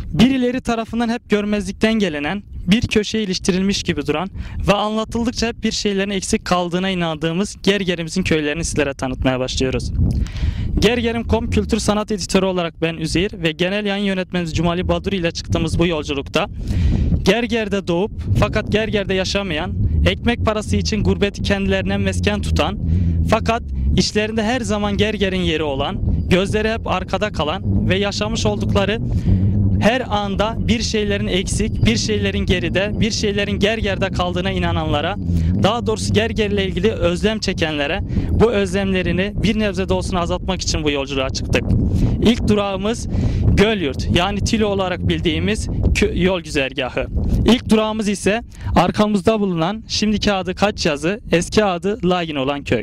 Birileri tarafından hep görmezlikten gelinen, bir köşeye iliştirilmiş gibi duran ve anlatıldıkça hep bir şeylerin eksik kaldığına inandığımız Gergerimizin köylerini sizlere tanıtmaya başlıyoruz. Gergerim.com kültür sanat editörü olarak ben Üzeyir ve genel yayın yönetmenimiz Cumali Badur ile çıktığımız bu yolculukta Gerger'de doğup fakat Gerger'de yaşamayan, ekmek parası için gurbeti kendilerine mesken tutan fakat işlerinde her zaman Gerger'in yeri olan, gözleri hep arkada kalan ve yaşamış oldukları her anda bir şeylerin eksik, bir şeylerin geride, bir şeylerin Gerger'de kaldığına inananlara, daha doğrusu Gerger ile ilgili özlem çekenlere bu özlemlerini bir nebze de olsun azaltmak için bu yolculuğa çıktık. İlk durağımız Gölyurt, yani Tilo olarak bildiğimiz yol güzergahı. İlk durağımız ise arkamızda bulunan, şimdiki adı Kaçyazı, eski adı Lagin olan köy.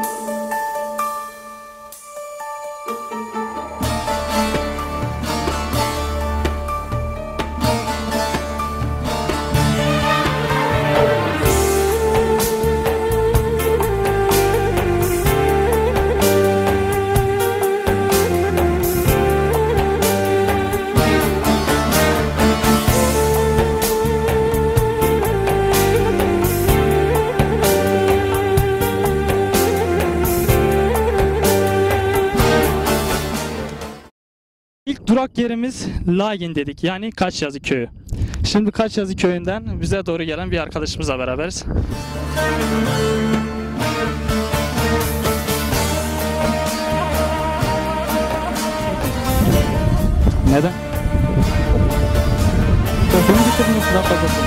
İlk durak yerimiz Lagin dedik, yani Kaçyazı köyü. Şimdi Kaçyazı köyünden bize doğru gelen bir arkadaşımızla beraberiz. Neden? Sözünü bitirdin mi? Sıra fazlasın.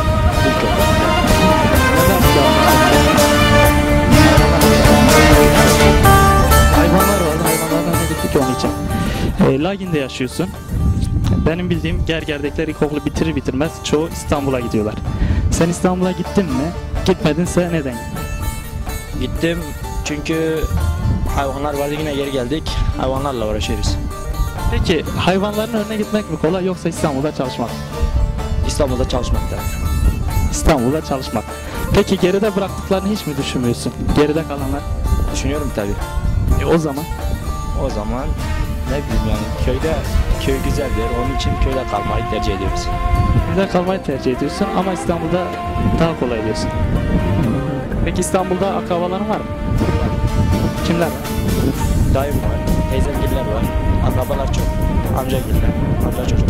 Hayvanlar vardı, hayvanlardan ne gittik onun için. Lagin'de yaşıyorsun. Benim bildiğim Gerger'dekiler ilkokulu bitirir bitirmez çoğu İstanbul'a gidiyorlar. Sen İstanbul'a gittin mi? Gitmedinse neden? Gittim çünkü hayvanlar vardı, yine geri geldik. Hayvanlarla uğraşıyoruz. Peki hayvanların önüne gitmek mi kolay yoksa İstanbul'da çalışmak? İstanbul'da çalışmakta. İstanbul'da çalışmak. Peki geride bıraktıklarını hiç mi düşünmüyorsun? Geride kalanlar? Düşünüyorum tabii. O zaman? O zaman ne bileyim, yani köy güzeldir. Onun için köyde kalmayı tercih ediyoruz. Köyde kalmayı tercih ediyorsun ama İstanbul'da daha kolay diyorsun. Peki İstanbul'da akrabaların var mı? Kimler var? Dayım var, teyzemgiller var, akrabalar çok, amcagiller, amca çocuk.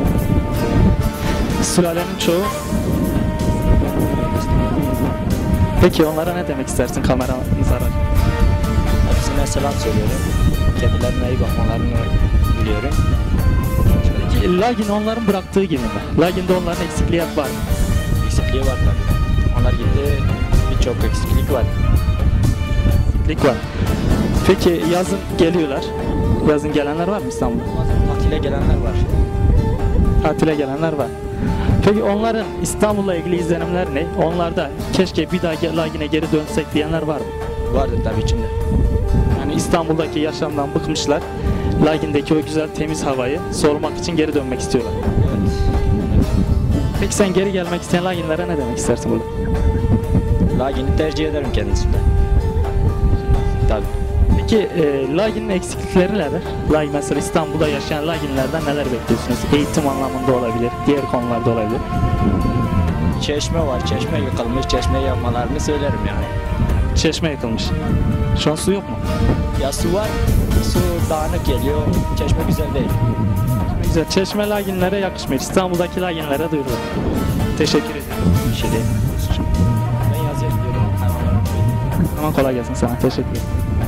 Sülalenin çoğu. Peki onlara ne demek istersin kameramıza? Hepsine selam söylüyorum. Kendilerine iyi bakmalarını biliyorum. Peki Lagin onların bıraktığı gibi mi? Lagin'de onların eksikliği var mı? Eksikliği var tabii. Onlar gitti, birçok eksiklik var. Eksiklik var. Peki yazın geliyorlar. Yazın gelenler var mı İstanbul'da? Tatile gelenler var. Tatile gelenler var. Peki onların İstanbul'la ilgili izlenimler ne? Onlarda keşke bir daha Lagin'e geri dönsek diyenler var mı? Vardır tabii içinde. Yani İstanbul'daki yaşamdan bıkmışlar. Lagin'deki o güzel temiz havayı sormak için geri dönmek istiyorlar. Evet. Peki sen geri gelmek isteyen Laginlere ne demek istersin burada? Lagin'i tercih ederim kendisinde. Tabii. Peki Lagin'in eksiklikleri neler? Lagin mesela İstanbul'da yaşayan Laginlerden neler bekliyorsunuz? Eğitim anlamında olabilir, diğer konularda olabilir. Çeşme var, çeşme yıkılmış, çeşmeyi yapmalarını söylerim yani. Çeşme yıkılmış. Şu an su yok mu? Ya su var, su dağınık geliyor, çeşme güzel değil. Güzel, çeşme Laginlere yakışmıyor. İstanbul'daki Laginlere duyurulur. Teşekkür ederim. Bir şey değil. Ben yazıya gidiyorum. Tamam, kolay gelsin sana. Teşekkür ederim.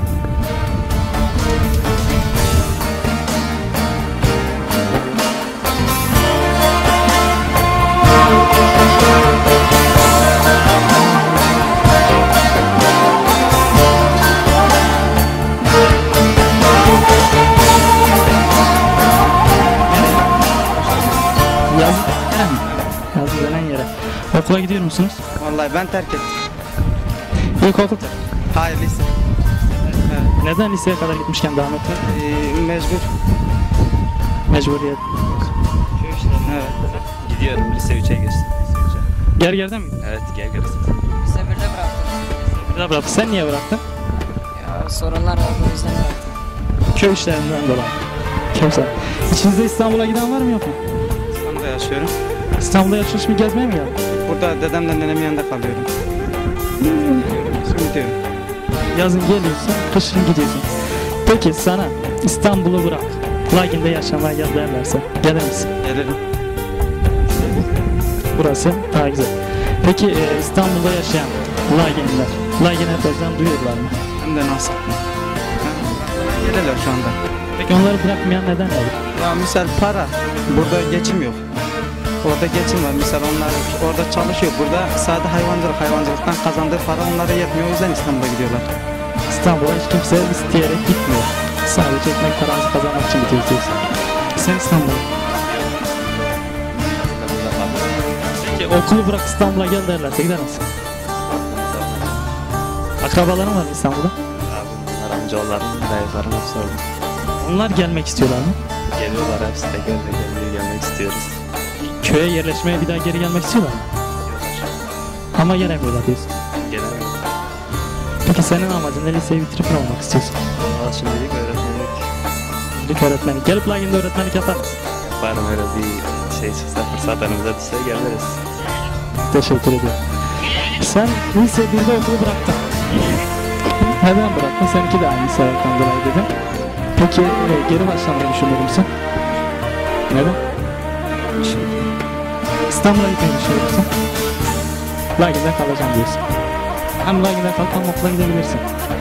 Yazı denen yere. Okula gidiyor musunuz? Vallahi ben terk ettim. İlkokul. Hayır, lise. Neden liseye kadar gitmişken devam etmedin? Mecbur. Mecburiyet. Evet. Gidiyorum, lise 3'e geçtim. Gerger'den mi? Evet, Gerger'e. Lise 1'de bıraktım. Bir bıraktın. Sen niye bıraktın? Ya sorunlar var, o yüzden bıraktım. Köy işlerinden dolayı. Kimse. İçinizde İstanbul'a giden var mı yok mu? yaşıyorum. İstanbul'da yaşıyorsun, bir gezmeye mi geldin? Burada dedemle nenemin yanında kalıyorum. Şimdi gidiyorum. Yazın geliyorsun, kışın gidiyorsun. Peki sana İstanbul'u bırak, Lagin'de yaşamaya gel derlerse gelir misin? Gelirim. Burası daha güzel. Peki İstanbul'da yaşayan Laginliler, Lagin'e özlem duyuyorlar mı? Hem de nasıl? Gelirler şu anda. Peki onları bırakmayan neden olur? Ya misal para. Burada geçim yok. Orada geçim var. Misal onlar orada çalışıyor. Burada sadece hayvancılıktan kazandığı para onlara yetmiyor. O yüzden İstanbul'a gidiyorlar. İstanbul'a hiç kimse isteyerek gitmiyor. Sadece ekmek parası kazanmak için gidiyoruz diyorsun. Sen İstanbul'a. Peki okulu bırak İstanbul'a gel derlerse gider misin? Akrabaların var mı İstanbul'da? Abimler, amcalar, dayılarım hep sordum. Onlar gelmek istiyorlar mı? Geliyorlar, hepsi de gelmek istiyoruz. Köye yerleşmeye bir daha geri gelmek istiyorlar mı? Ama gelemiyorlar diyorsun. Gelemiyor. Peki senin amacın ne, liseyi bitirip ne olmak istiyorsun? Valla şimdilik öğretmenlik Lig öğretmeni. Gelip Lagin'de öğretmenlik yapar mısın? yaparım, öyle bir şey çıksa, fırsat önümüze düşse geliriz. Teşekkür ediyorum. Sen lise 1'de okulu bıraktın. Neden bıraktın? Seninki de aynı sebepten dolayı dedim. Peki geri başlamayı düşünür müsün? Neden? İstanbul'a gitmeyi düşünür müsün? Lagin'de kalacağım diyorsun. Hem Lagin'de kalıp hem okula gidebilirsin.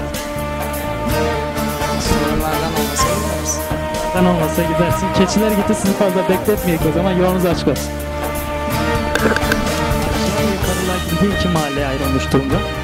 Sorunlardan olmasa gideriz. Ben olmasa gidersin. Keçiler gitti, sizi fazla bekletmeyek o zaman, yolunuz açık olsun. Şimdi yukarı Lagin bu iki mahalleye ayrılmış durumda.